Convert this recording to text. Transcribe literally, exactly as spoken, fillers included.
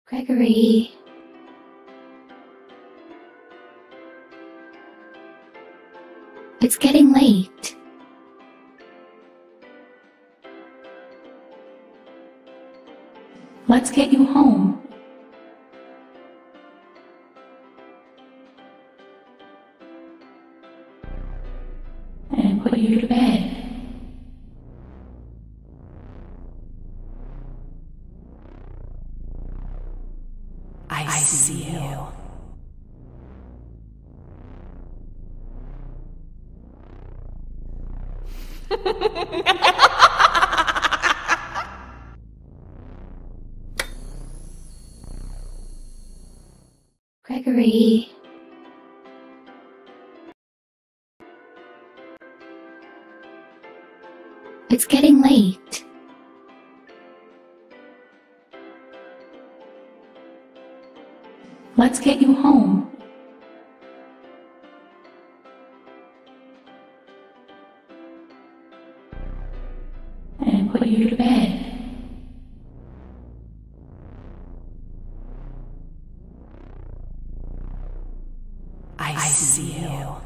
Gregory. It's getting late. Let's get you home. And put you to bed. I, I see you. you. Gregory. It's getting late. Let's get you home. And put you to bed. I, I see you. you.